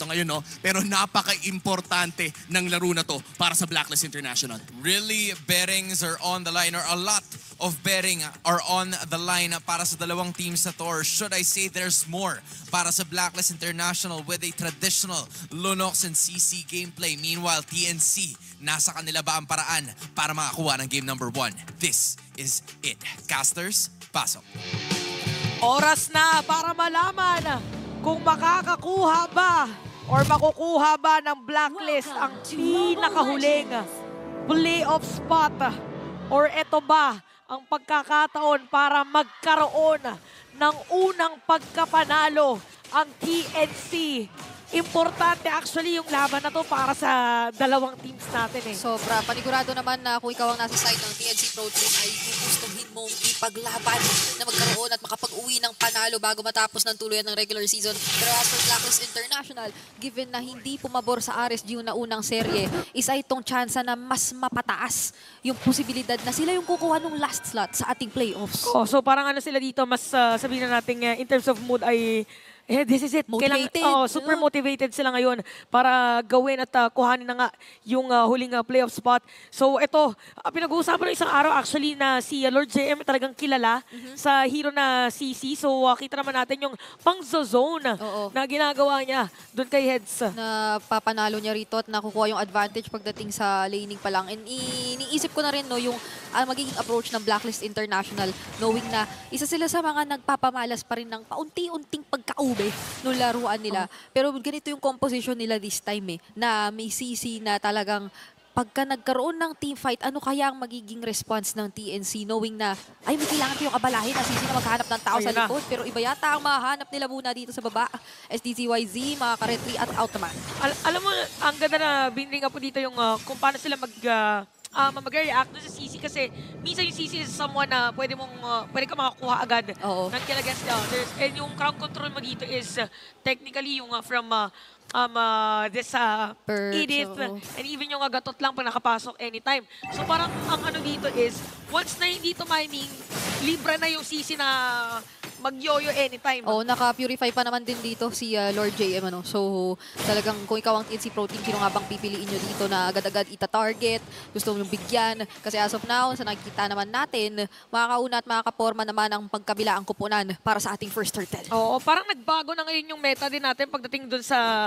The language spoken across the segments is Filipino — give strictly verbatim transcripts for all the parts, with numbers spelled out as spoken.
ngayon, no? Pero napaka-importante ng laro na to para sa Blacklist International. Really, bettings are on the line, or a lot of betting are on the line para sa dalawang teams na to, or should I say there's more para sa Blacklist International with a traditional Lunox and C C gameplay. Meanwhile, T N C, nasa kanila ba ang paraan para makakuha ng game number one? This is it. Casters, pasok. Oras na para malaman kung makakakuha ba or makukuha ba ng Blacklist ang pinakahuling playoff spot, or eto ba ang pagkakataon para magkaroon ng unang pagkapanalo ang T N C. Importante actually yung laban na to para sa dalawang teams natin eh. Sobra. Panigurado naman na kung ikaw ang nasa side ng T N C Pro Team ay gugustuhin mong ipaglaban na magkaroon at makapag-uwi ng panalo bago matapos ng tuluyan ng regular season. Pero as for Blacklist International, given na hindi pumabor sa R S G yung naunang serye, isa itong tsansa na mas mapataas yung posibilidad na sila yung kukuha ng last slot sa ating playoffs. Oh, so parang ano sila dito, mas uh, sabihin na natin uh, in terms of mood ay eh, this is it. Motivated. Kailang, oh, super motivated sila ngayon para gawin at uh, kuhanin na nga yung uh, huling uh, playoff spot. So ito, uh, pinag-uusapan ng isang araw actually na si uh, Lord J M talagang kilala mm-hmm. sa hero na C C. So uh, kita naman natin yung pang-zone na ginagawa niya doon kay Heads. Na papanalo niya rito at nakukuha yung advantage pagdating sa laning pa lang. And iniisip ko na rin no, yung uh, magiging approach ng Blacklist International, knowing na isa sila sa mga nagpapamalas pa rin ng paunti-unting pagkaube nung laruan nila. Oh. Pero ganito yung composition nila this time eh, na may C C na talagang pagka nagkaroon ng team fight, ano kaya ang magiging response ng T N C knowing na ay may kailangan ko yung abalahin na C C na maghanap ng tao Ayun sa likod. Na. Pero iba yata ang mahanap nila muna dito sa baba. S D Z Y Z, mga ka-retry at out naman. Al alam mo, ang ganda na binring up po dito yung uh, kung paano sila mag... Uh, Uh, mag-react doon sa C C kasi minsan yung C C is someone na pwede mong uh, pwede ka makakuha agad ng kill against the others. And yung crowd control mo dito is uh, technically yung uh, from uh, um, uh, this uh, Edith oh. and even yung agatot lang pag nakapasok anytime. So parang ang ano dito is once na hindi tumiming, libre na yung C C na mag-yoyo anytime. Oo, oh, naka-purify pa naman din dito si uh, Lord J M. Ano? So, talagang kung ikaw ang T N C Pro Team, sino nga bang pipiliin nyo dito na agad-agad ita-target? Gusto mo yung bigyan? Kasi as of now, sa nakikita naman natin, makakauna at makakaporma naman ang pagkabila ang kupunan para sa ating first turtle. Oo, parang nagbago na ngayon yung meta din natin pagdating dun sa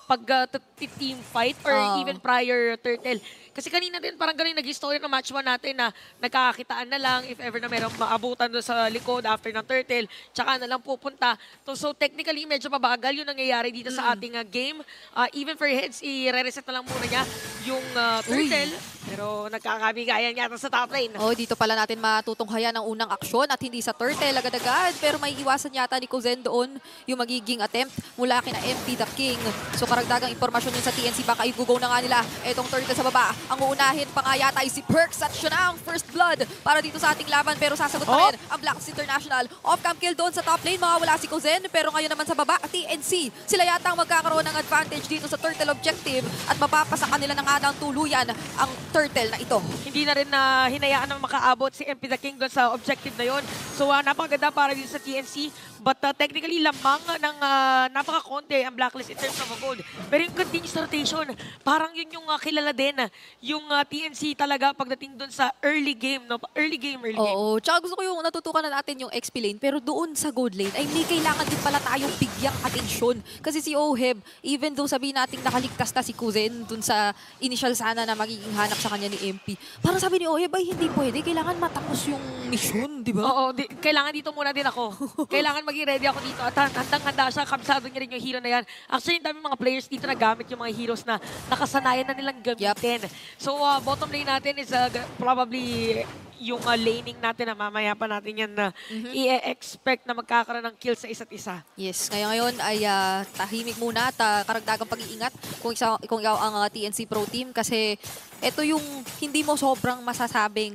pag-team uh, fight or uh. even prior turtle. Kasi kanina din parang ganun nag-story ng match one natin na nagkakakitaan na lang if ever na merong maabutan doon sa likod after ng turtle, tsaka na lang pupunta. So, so technically, medyo mabagal yung nangyayari dito mm. sa ating uh, game. Uh, even for Heads, i-reset na lang muna niya yung uh, turtle. Uy. Pero nagkakabigayan yata sa top lane. Oh, dito pala natin matutunghayan ang unang aksyon at hindi sa turtle agad-agad. Pero may iwasan yata ni Kuzen doon yung magiging attempt mula kina M P the King. So karagdagang impormasyon din sa T N C, baka i-go na nga nila itong turtle sa baba. Ang uunahin pa nga yata ay si Perks at siya na ang first blood para dito sa ating laban. Pero sasagot pa rin oh. ang Blacklist International. Off-cam kill doon sa top lane, mawawala si Kuzen. Pero ngayon naman sa baba, T N C. Sila yata ang magkakaroon ng advantage dito sa turtle objective at mapapasa kanila ng adang tuluyan ang turtle na ito. Hindi na rin na uh, hinayaan na makaabot si M P the King doon sa objective na yon. So uh, napakaganda para dito sa T N C. But uh, technically lamang ng uh, napaka-konti ang Blacklist in terms of a gold. Pero yung continuous rotation, parang yun yung uh, kilala din. Yung uh, T N C talaga pagdating doon sa early game. No? Early game, early game. Oo, tsaka gusto ko yung natutukan na natin yung X P lane. Pero doon sa gold lane ay may kailangan din pala tayong bigyang atensyon. Kasi si Oheb, even though sabihin natin nakaligtas na si Kuzen doon sa initial sana na magiging hanap sa kanya ni M P. Parang sabi ni Oheb ay hindi pwede. Kailangan matapos yung mission, di ba? Oo, di kailangan dito muna din ako. Kailangan maging ready ako dito at handang-handa siya. Kabisado niya rin yung hero na yan. Actually, yung dami mga players dito na gamit yung mga heroes na nakasanayan na nilang gamitin. Yep. So, uh, bottom lane natin is uh, probably yung uh, laning natin na mamaya pa natin yan na mm-hmm. i-expect na magkakaroon ng kills sa isa't isa. Yes, ngayon ngayon ay uh, tahimik muna at uh, karagdagang pag-iingat kung, isa, kung ikaw ang uh, T N C Pro Team kasi ito yung hindi mo sobrang masasabing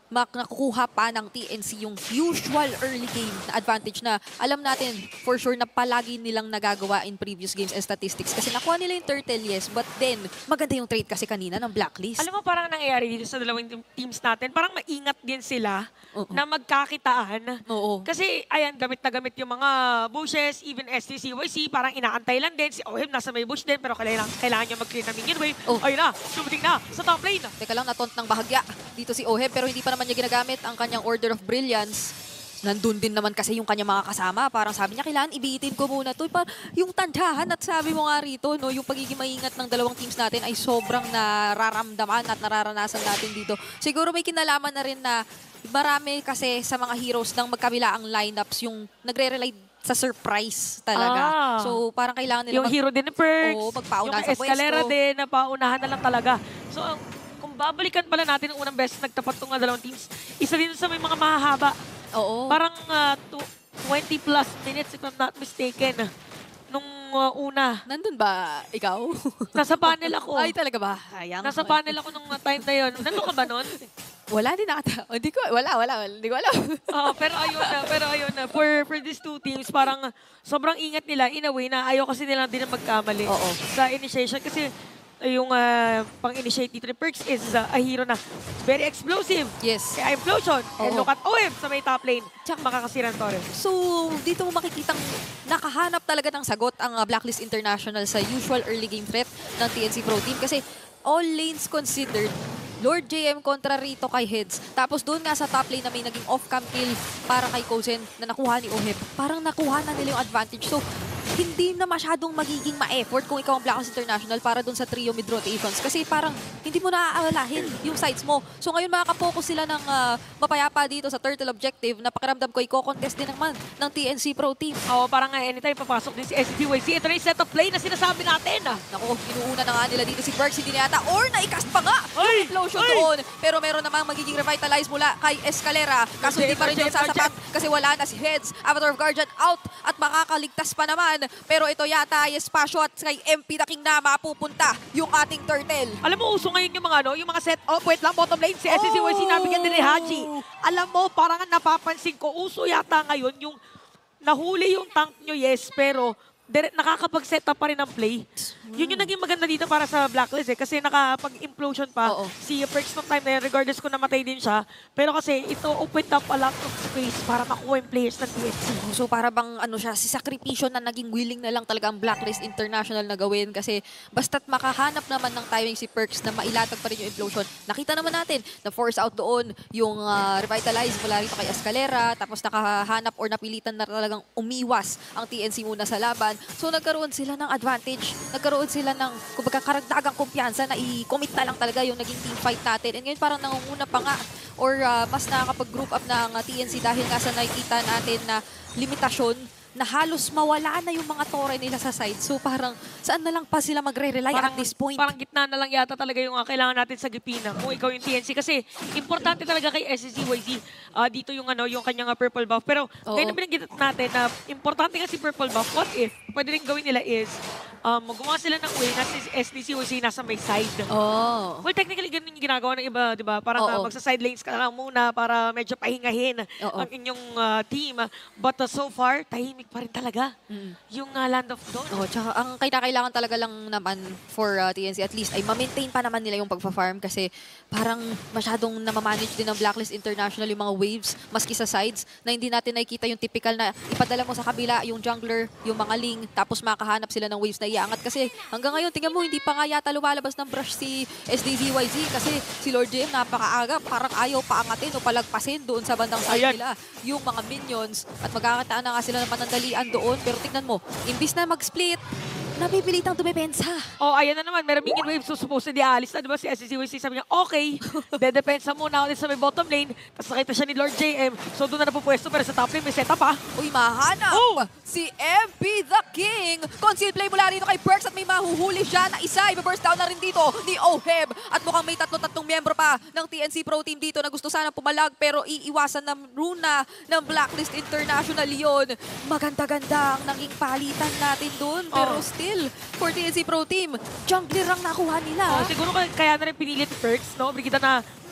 mak nakukuha pa ng T N C yung usual early game na advantage na alam natin for sure na palagi nilang nagagawa in previous games and statistics. Kasi nakuha nila yung turtle, yes, but then maganda yung trade kasi kanina ng Blacklist. Alam mo, parang nangyayari dito sa dalawang team- teams natin, parang maingat din sila Oo. na magkakitaan. Oo. Kasi, ayan, gamit na gamit yung mga bushes, even S T C Y C, parang inaantay lang din. Si Oheb nasa may bush din, pero kailangan, kailangan niya mag-clear ng minion wave. Oh. Ayun na, dumating na sa top lane. Teka lang, natont ng bahagya dito si Oheb pero hindi pa naman niya ginagamit ang kanyang Order of Brilliance. Nandun din naman kasi yung kanyang mga kasama. Parang sabi niya, kailangan ibitin ko muna to. Pa, yung tandyahan at sabi mo nga rito, no, yung pagiging maingat ng dalawang teams natin ay sobrang nararamdaman at nararanasan natin dito. Siguro may kinalaman na rin na marami kasi sa mga heroes ng magkabila ang lineups yung nagre-rely sa surprise talaga. Ah. So parang kailangan nila Yung mag- hero din ni Perks. Oo, magpaunahan yung sa escalera pwesto. din, na paunahan na lang talaga. So, ang- kung babalikan pala natin ang unang beses nagtapat tong dalawang teams, isa din sa may mga mahahaba. Oo. Parang uh, twenty plus minutes if I'm not mistaken. Nung uh, una. Nandun ba ikaw? Nasa panel ako. Ay, talaga ba? Ayang. Nasa panel ako nung time na yun. Nandun ka ba nun? Wala din nakata. Hindi ko, wala, wala, wala. Hindi ko alam. Oo, pero ayun na, pero ayun na. For, for these two teams, parang sobrang ingat nila in a way na ayaw kasi nila din na magkamali Oo. sa initiation. Kasi yung uh, pang-initiate dito ni Perks is uh, a hero na very explosive. Yes. Kaya implosion. And Oo. look at O M sa may top lane. Tsaka- Makakasira ng Torres. So, dito mo makikitang nakahanap talaga ng sagot ang uh, Blacklist International sa usual early game threat ng T N C Pro Team. Kasi all lanes considered, Lord J M kontra rito kay Heads. Tapos doon nga sa top lane na may naging off-cam kill para kay Kozen na nakuha ni Oheb. Parang nakuha na nila yung advantage. So, hindi na masyadong magiging ma-effort kung ikaw ang Blacklist International para doon sa trio mid rotations. Kasi parang hindi mo naaawalahin yung sides mo. So ngayon makakapokus sila ng uh, mapayapa dito sa turtle objective na pakiramdam ko i-contest din naman ng T N C Pro Team. Oo, parang nga anytime papasok din si S D Y C. Ito na yung set of play na sinasabi natin. Ah. Naku, inuuna na nga nila dito si Perks, hindi na yata. Or naikast pa nga Ay! yung implosion Ay! doon. Pero meron namang magiging revitalize mula kay Escalera. Kaso hindi pa rin yung sasapat kasi wala na si Heads. Avatar of Guardian out at makakaligtas pa naman. Pero ito yata ay espasyo at kay M P the King na mapupunta yung ating turtle. Alam mo, uso ngayon yung mga, ano, yung mga set, oh, wait lang, bottom lane, si S D Y C Oh! nabigyan din ni Haji. Alam mo, parang napapansin ko, uso yata ngayon yung nahuli yung tank nyo, yes, pero dire- nakakapag-set up pa rin ng play. Yun yung naging maganda dito para sa Blacklist eh, kasi nakapag-implosion pa Oo. si Perks nung time na yun, regardless kung namatay din siya. Pero kasi ito opened up a lot of space para makuha yung players ng T N C. So para bang ano siya, si sakripisyo na naging willing na lang talaga ang Blacklist International na gawin kasi basta't makahanap naman ng timing si Perks na mailatag pa rin yung implosion. Nakita naman natin na force out doon yung uh, revitalize mula rito kay Escalera tapos nakahanap or napilitan na talagang umiwas ang T N C muna sa laban. So nagkaroon sila ng advantage. Nagkaroon sila ng kumbaga karagdagang kumpiyansa na i-commit na lang talaga yung naging team fight natin. And ngayon parang nangunguna pa nga or uh, mas nakakapag-group up ng uh, T N C dahil nga sa nakikita natin na limitasyon na halos mawala na yung mga tore nila sa side. So parang saan na lang pa sila magre-rely at this point? Parang gitna na lang yata talaga yung uh, kailangan natin sa Gipina kung ikaw yung T N C. Kasi importante talaga kay S D Y Z uh, dito yung ano yung kanyang uh, purple buff. Pero Oo. ngayon na binanggit natin na importante nga si purple buff. What if pwede rin gawin nila is um, gumawa sila ng way na si S D Y Z nasa may side. Oh. Well, technically, ganun yung ginagawa ng iba, di ba? Parang Oo. uh, magsa-side lanes ka lang muna para medyo pahingahin Oo. ang inyong uh, team. But uh, so far, tahimik pa rin talaga Mm. yung uh, Land of Dawn. Oh, tsaka ang kailangan talaga lang naman for uh, T N C at least ay ma-maintain pa naman nila yung pagpa-farm kasi parang masyadong namamanage din ng Blacklist International yung mga waves maski sa sides na hindi natin nakikita yung typical na ipadala mo sa kabila yung jungler, yung mga ling, tapos makahanap sila ng waves na iaangat kasi hanggang ngayon, tingnan mo, hindi pa nga yata lumalabas ng brush si S D Z Y Z kasi si Lord J M napakaaga, parang ayaw paangatin o palagpasin doon sa bandang side Ayan. nila yung mga minions at magkakataan na nga sila ng panandalian doon pero tignan mo, imbis na mag-split, napipilitang dumepensa. Oh, ayan na naman. Meron minion waves. So, supposedly aalis na. Diba si S D Y C sabi niya, okay, dedepensa muna ulit sa may bottom lane. Tapos nakita siya ni Lord J M. So, doon na napupwesto. Pero sa top lane, may setup pa. Uy, mahanap Oh! si M P the King. Concealed play mula rito kay Perks at may mahuhuli siya na isa. Iba-burst down na rin dito ni Oheb. At mukhang may tatlo-tatlong miyembro pa ng T N C Pro Team dito na gusto sana pumalag pero iiwasan ng runa ng Blacklist International yon. Maganda-ganda ang naging palitan natin doon. Pero Oh. still, for T N C Pro Team, jungler ang nakuha nila. Oh, siguro kaya kaya na rin pinili ni Perks, no? Brigida na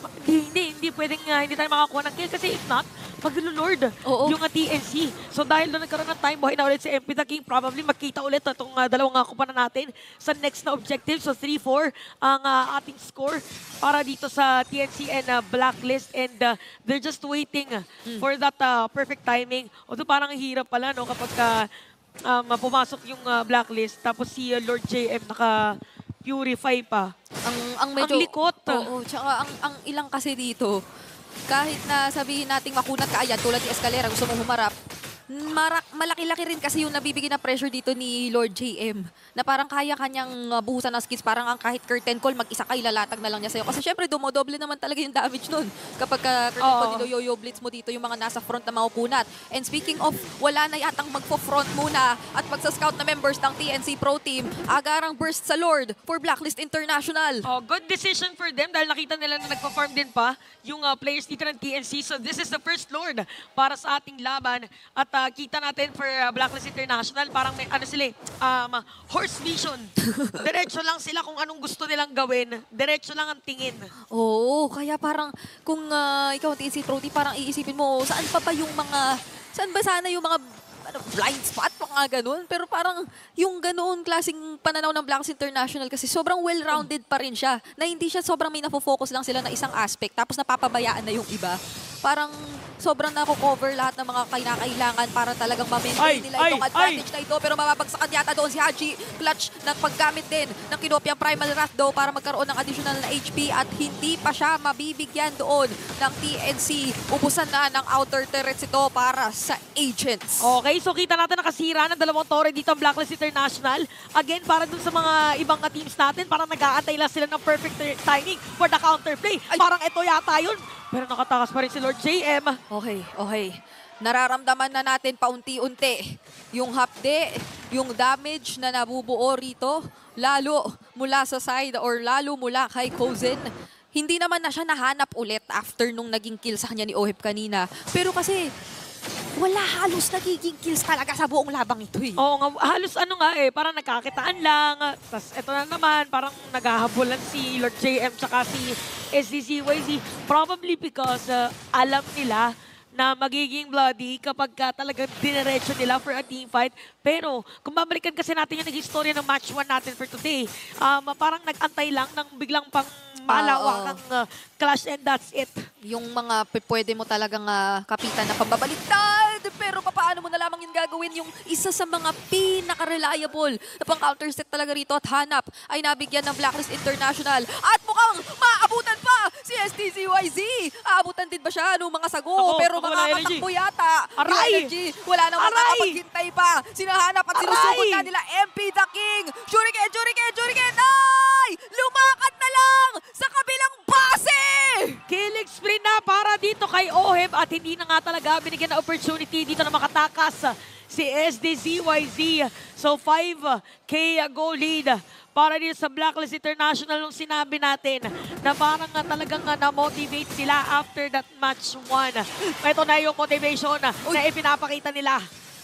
Hindi, hindi, hindi pwedeng uh, hindi tayo makakuha ng kill kasi if not, mag-lord Oo. yung uh, T N C. So dahil doon nagkaroon ng time, buhay na ulit si M P the King. Probably magkita ulit itong uh, dalawang uh, kumpanan natin sa next na objective. So three four ang uh, ating score para dito sa T N C and uh, Blacklist. And uh, they're just waiting uh, Mm. for that uh, perfect timing. Although parang hirap pala no kapag uh, um, pumasok yung uh, Blacklist tapos si uh, Lord J M naka-purify pa. Ang, ang medyo... Ang likot. Oo, tsaka ang, ang ilang kasi dito, kahit na sabihin nating makunat ka, ayan, tulad ni Escalera, gusto mo humarap, marak, malaki-laki rin kasi yung nabibigay na pressure dito ni Lord J M. Na parang kaya kanyang uh, buhusan ng skills. Parang ang kahit curtain call, mag-isa ka, ilalatag na lang niya sa'yo. Kasi syempre, dumodoble naman talaga yung damage nun. Kapag uh, curtain Oo. call, niloyoyo blitz mo dito yung mga nasa front na makukunat. And speaking of, wala na yatang magpo-front muna at magsa-scout na members ng T N C Pro Team, agarang burst sa Lord for Blacklist International. Oh, good decision for them dahil nakita nila na nagpa-farm din pa yung uh, players dito ng T N C. So this is the first Lord para sa ating laban. At uh, kita natin for uh, Blacklist International, parang may ano sila, eh, um, horse vision. Diretso lang sila kung anong gusto nilang gawin. Diretso lang ang tingin. Oo, kaya parang kung uh, ikaw ang T N C Pro Team, parang iisipin mo, saan pa ba yung mga, saan ba sana yung mga ano, blind spot pa nga ganun. Pero parang yung ganoon klaseng pananaw ng Blacklist International kasi sobrang well-rounded pa rin siya. Na hindi siya sobrang may nafo-focus lang sila na isang aspect tapos napapabayaan na yung iba. Parang sobrang nako-cover lahat ng mga kinakailangan para talagang ma-maintain Ay, nila ay, itong advantage na ito. Pero mababagsakan yata doon si Haji. Clutch ng paggamit din ng kinopyang Primal Wrath daw para magkaroon ng additional na H P at hindi pa siya mabibigyan doon ng T N C. Ubusan na ng outer turrets ito para sa Agents. Okay, so kita natin nakasira ng dalawang tore dito ang Blacklist International. Again, para dun sa mga ibang teams natin, parang nag-aantay lang sila ng perfect timing for the counterplay. Parang ito yata yun. Pero nakatakas pa rin si Lord J M. Okay, okay. Nararamdaman na natin paunti-unti yung hapde, yung damage na nabubuo rito, lalo mula sa side or lalo mula kay Kozen. Hindi naman na siya nahanap ulit after nung naging kill sa kanya ni Oheb kanina. Pero kasi wala halos nagiging kills talaga sa buong labang ito eh. Oo nga, halos ano nga eh, parang nagkakitaan lang. Tapos eto na naman, parang naghahabulan si Lord J M tsaka si S D C Y Z. Probably because uh, alam nila na magiging bloody kapag ka talagang dinerecho nila for a team fight. Pero kung babalikan kasi natin yung naging story ng match one natin for today, um, parang nag-antay lang ng biglang pang malawakang uh, clash and that's it. Yung mga p- pwede mo talagang uh, kapitan na pambabaliktad. Pero paano mo na lamang yung gagawin yung isa sa mga pinaka-reliable na pang-counterset talaga rito at hanap ay nabigyan ng Blacklist International. At mukhang maabutan pa si S T Z Y Z. Aabutan din ba siya ng mga sago? Ako, pero ako wala makakatakbo yata. Yung Aray! energy. Wala nang Aray! makakapaghintay pa. Sinahanap at sinusugod Aray! na nila M P the King. Shuriken, Shuriken, Shuriken! Ay! Lumakad na lang sa kabilang base! Killing spree na para dito kay Oheb at hindi na nga talaga binigyan na opportunity dito na makatakas si S D Z Y Z. So five K goal lead para dito sa Blacklist International nung sinabi natin na parang nga talagang nga na-motivate sila after that match one. Ito na yung motivation na ipinapakita nila.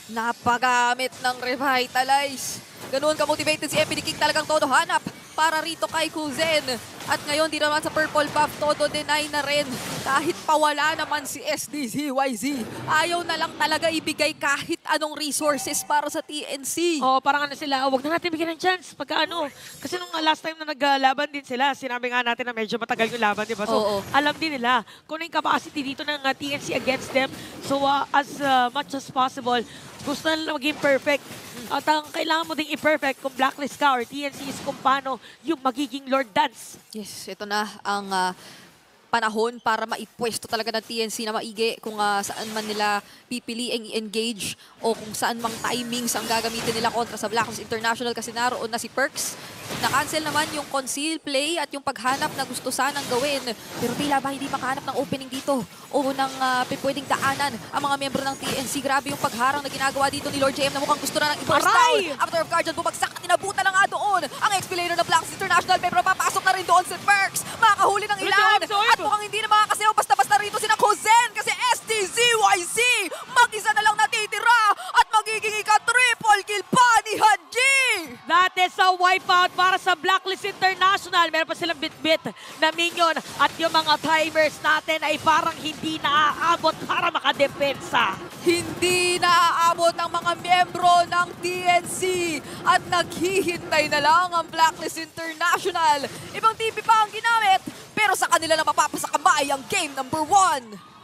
Napagamit ng Revitalize. Ganoon ka-motivated si M P the King, talagang todo hanap para rito kay Kuzen. At ngayon, di naman sa purple buff, todo deny na rin. Kahit pawala naman si S D Z Y Z. Ayaw na lang talaga ibigay kahit anong resources para sa T N C. Oh, parang ano sila, wag na natin bigyan ng chance pagka ano. Kasi nung uh, last time na naglaban din sila, sinabi nga natin na medyo matagal yung laban, di ba? So, Oo. alam din nila kung ano yung capacity dito ng uh, T N C against them. So, uh, as uh, much as possible, gusto na nila maging perfect. At ang kailangan mo ding i-perfect kung Blacklist ka or T N C is kung paano yung magiging Lord Dance. Yes, ito na ang ah, panahon para maipwesto talaga ng T N C na maigi kung uh, saan man nila pipiliing i-engage o kung saan mang timings ang gagamitin nila kontra sa Blacklist International kasi naroon na si Perks. Na-cancel naman yung conceal play at yung paghanap na gusto sanang gawin. Pero tila ba hindi makahanap ng opening dito o ng uh, pwedeng daanan ang mga miyembro ng T N C. Grabe yung pagharang na ginagawa dito ni Lord J M na mukhang gusto na ng i-burst down. After of Guardian, bumagsak at inabutan na nga doon ang X-Pilator ng Blacklist International. Pero papasok na rin doon si Perks. Makakahuli ng ilan. At mukhang hindi na makakasayaw basta-basta rito sina Kozen kasi S T Z Y Z mag-isa na lang natitira at magiging ika-triple kill pa ni Haji. That is a wipeout para sa Blacklist International. Meron pa silang bit-bit na minion at yung mga timers natin ay parang hindi naaabot para makadepensa. Hindi naaabot ng mga miyembro ng T N C at naghihintay na lang ang Blacklist International. Ibang T P pa ang ginamit pero sa kanila na mapapasakamay ang game number one.